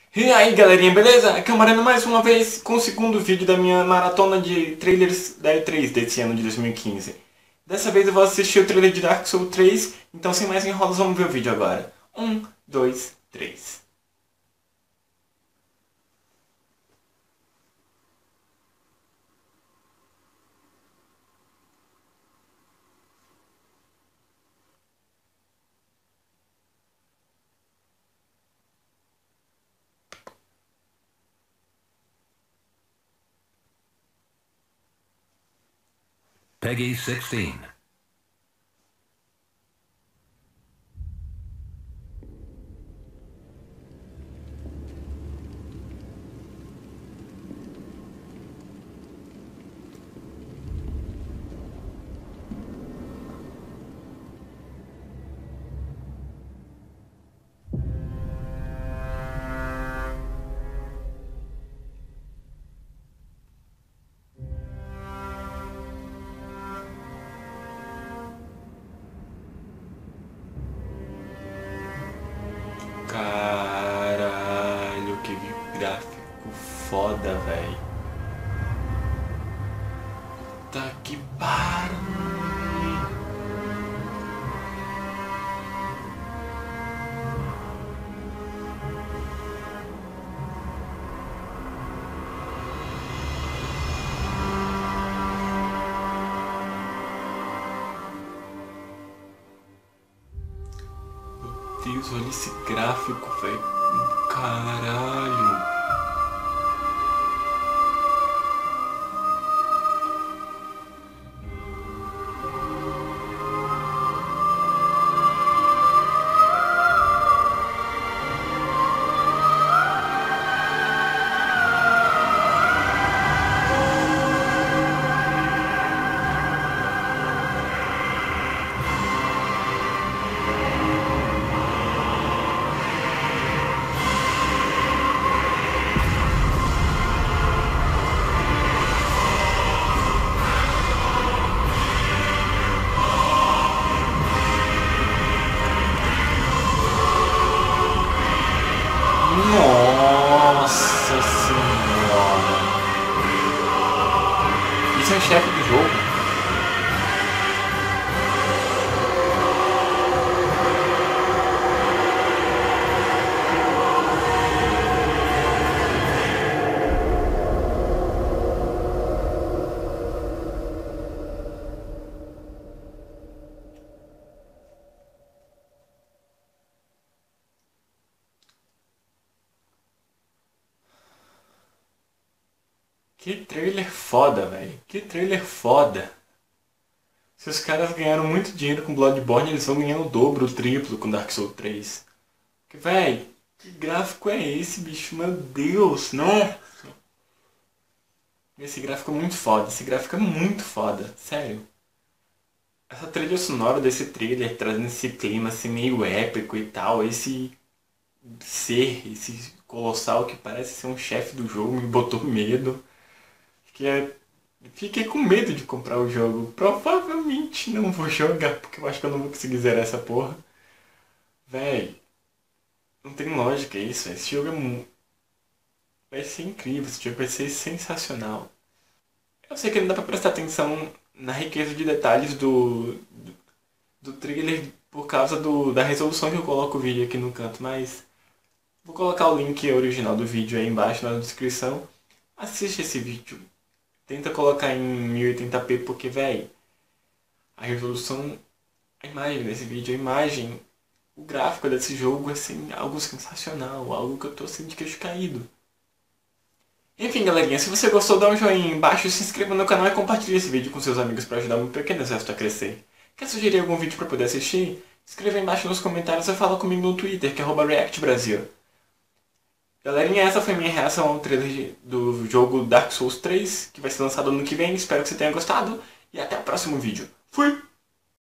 E aí galerinha, beleza? Aqui é o Mariano mais uma vez com o segundo vídeo da minha maratona de trailers da E3 desse ano de 2015. Dessa vez eu vou assistir o trailer de Dark Souls 3, então sem mais enrolos vamos ver o vídeo agora. 1, 2, 3. Peggy 16. Caralho, que gráfico foda, velho. Tá que pariu. Deus, olha esse gráfico, velho. Caralho. Nossa senhora. Isso é o chefe do jogo. Que trailer foda, velho. Que trailer foda. Se os caras ganharam muito dinheiro com Bloodborne, eles vão ganhar o dobro, o triplo com Dark Souls 3. Que, velho, que gráfico é esse, bicho? Meu Deus, não. Esse gráfico é muito foda. Esse gráfico é muito foda. Sério. Essa trilha sonora desse trailer, trazendo esse clima assim meio épico e tal. Esse esse colossal que parece ser um chefe do jogo, me botou medo. Fiquei com medo de comprar o jogo. Provavelmente não vou jogar, porque eu acho que eu não vou conseguir zerar essa porra. Véi, não tem lógica isso, véi. Esse jogo vai ser incrível, esse jogo vai ser sensacional. Eu sei que não dá pra prestar atenção na riqueza de detalhes do trailer por causa da resolução que eu coloco o vídeo aqui no canto, mas vou colocar o link original do vídeo aí embaixo na descrição. Assiste esse vídeo. Tenta colocar em 1080p porque, véi, a resolução, a imagem desse vídeo, a imagem, o gráfico desse jogo é assim, algo sensacional, algo que eu tô assim de queixo caído. Enfim, galerinha, se você gostou, dá um joinha aí embaixo, se inscreva no canal e compartilhe esse vídeo com seus amigos para ajudar o meu pequeno exército a crescer. Quer sugerir algum vídeo para poder assistir? Escreva aí embaixo nos comentários ou fala comigo no Twitter, que é @reactbrasil. Galerinha, essa foi minha reação ao trailer do jogo Dark Souls 3, que vai ser lançado ano que vem. Espero que você tenha gostado e até o próximo vídeo. Fui!